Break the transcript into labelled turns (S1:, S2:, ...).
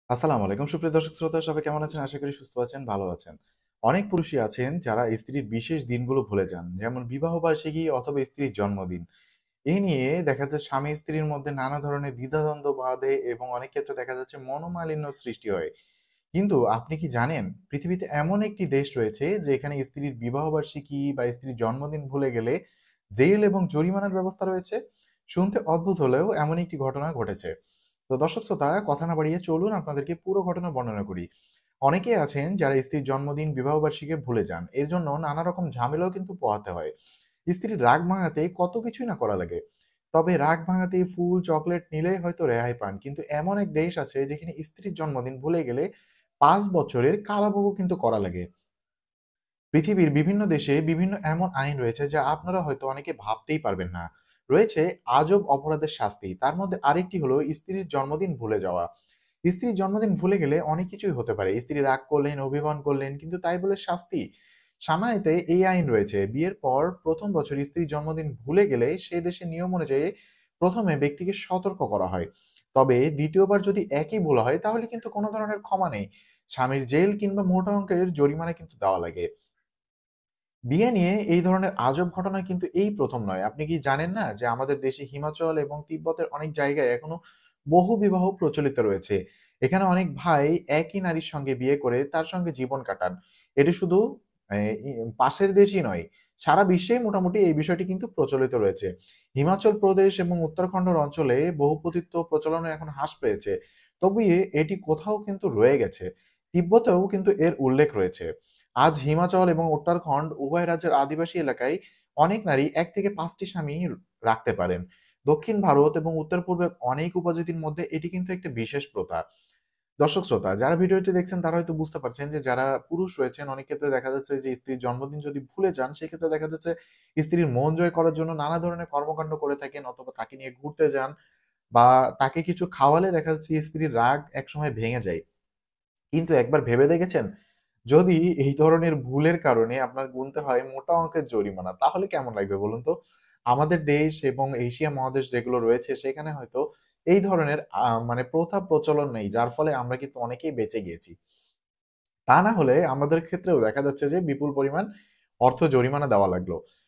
S1: আসসালামু আলাইকুম সুপ্রিয় দর্শক শ্রোতা সবাই কেমন আছেন? আশা করি সুস্থ আছেন, ভালো আছেন। অনেক পুরুষই আছেন যারা স্ত্রীর বিশেষ দিনগুলো ভুলে যান। যেমন বিবাহ বার্ষিকী অথবা স্ত্রীর জন্মদিন। এই নিয়ে দেখা যাচ্ছে স্বামী স্ত্রীর মধ্যে নানা ধরনের দ্বিধাদ্বন্দ্ব বাধে এবং অনেক ক্ষেত্রে দেখা যাচ্ছে মনোমালিন্য সৃষ্টি হয়। কিন্তু আপনি কি জানেন পৃথিবীতে এমন একটি দেশ রয়েছে যেখানে স্ত্রীর বিবাহ বার্ষিকী বা স্ত্রীর জন্মদিন ভুলে গেলে জেল এবং জরিমানার ব্যবস্থা রয়েছে? শুনতে অদ্ভুত হলেও এমন একটি ঘটনা ঘটেছে। তো দর্শক শ্রোতা কথা না বাড়িয়ে চলুন আপনাদেরকে পুরো ঘটনা বর্ণনা করি। অনেকেই আছেন যারা স্ত্রীর জন্মদিন বিবাহবার্ষিকী ভুলে যান, এর জন্য নানা রকম ঝামেলাও কিন্তু পোহাতে হয়। স্ত্রীর রাগ ভাঙাতে কত কিছুই না করা লাগে। তবে রাগ ভাঙাতে ফুল চকলেট নিলেই হয়তো রেহাই পান, কিন্তু এমন এক দেশ আছে যেখানে স্ত্রীর জন্মদিন ভুলে গেলে 5 বছরের কারাভোগও কিন্তু করা লাগে। পৃথিবীর বিভিন্ন দেশে বিভিন্ন এমন আইন রয়েছে যা আপনারা হয়তো অনেকে ভাবতেই পারবেন না। রয়েছে আজব অপরাধের শাস্তি, তার মধ্যে আরেকটি হলো স্ত্রীর জন্মদিন ভুলে যাওয়া। স্ত্রীর জন্মদিন ভুলে গেলে অনেক কিছুই হতে পারে। স্ত্রী রাগ করলেন, অভিমান করলেন, কিন্তু তাই বলে শাস্তি? সামাইতে এই আইন রয়েছে, বিয়ের পর প্রথম বছর স্ত্রীর জন্মদিন ভুলে গেলে সে দেশের নিয়ম অনুযায়ী প্রথমে ব্যক্তিকে সতর্ক করা হয়। তবে দ্বিতীয়বার যদি একই ভুল হয় তাহলে কিন্তু কোনো ধরনের ক্ষমা নেই। স্বামীর জেল কিংবা মোটা অঙ্কের জরিমানা কিন্তু দেওয়া লাগে। বিয়ে নিয়ে এই ধরনের আজব ঘটনা কিন্তু এই প্রথম নয়। আপনি কি জানেন না যে আমাদের দেশে হিমাচল এবং তিব্বতের অনেক জায়গায় এখনো বহু বিবাহ প্রচলিত রয়েছে। এখানে অনেক ভাই একই নারীর সঙ্গে বিয়ে করে তার সঙ্গে জীবন কাটান। এটি শুধু পাশের দেশই নয়, সারা বিশ্বেই মোটামুটি এই বিষয়টি কিন্তু প্রচলিত রয়েছে। হিমাচল প্রদেশ এবং উত্তরাখণ্ডের অঞ্চলে বহুপতিত্ব প্রচলন এখন হ্রাস পেয়েছে। তবে এটি কোথাও কিন্তু রয়ে গেছে। তিব্বতেও কিন্তু এর উল্লেখ রয়েছে। আজ হিমাচল এবং উত্তরাখণ্ড উভয় রাজ্যের আদিবাসী এলাকায় অনেক নারী 1 থেকে 5টি স্বামী রাখতে পারেন। দক্ষিণ ভারত এবং উত্তর পূর্বের অনেক উপজাতির মধ্যে এটি কিন্তু একটা বিশেষ প্রথা। দর্শক শ্রোতা যারা ভিডিওটি দেখছেন তারা হয়তো বুঝতে পারছেন যে যারা পুরুষ রয়েছেন অনেক ক্ষেত্রে দেখা যাচ্ছে যে স্ত্রীর জন্মদিন যদি ভুলে যান সেক্ষেত্রে দেখা যাচ্ছে স্ত্রীর মন জয় করার জন্য নানা ধরনের কর্মকাণ্ড করে থাকেন, অথবা তাকে নিয়ে ঘুরতে যান বা তাকে কিছু খাওয়ালে দেখা যাচ্ছে স্ত্রীর রাগ একসময় ভেঙে যায়। কিন্তু একবার ভেবে দেখেছেন, যদি এই ধরনের ভুলের কারণে আপনার গুনতে হয় মোটা অঙ্কের জরিমানা, তাহলে কেমন লাগবে বলুন তো? আমাদের দেশ এবং এশিয়া মহাদেশ যেগুলো রয়েছে সেখানে হয়তো এই ধরনের মানে প্রথা প্রচলন নেই, যার ফলে আমরা কিন্তু অনেকেই বেঁচে গিয়েছি। তা না হলে আমাদের ক্ষেত্রেও দেখা যাচ্ছে যে বিপুল পরিমাণ অর্থ জরিমানা দেওয়া লাগলো।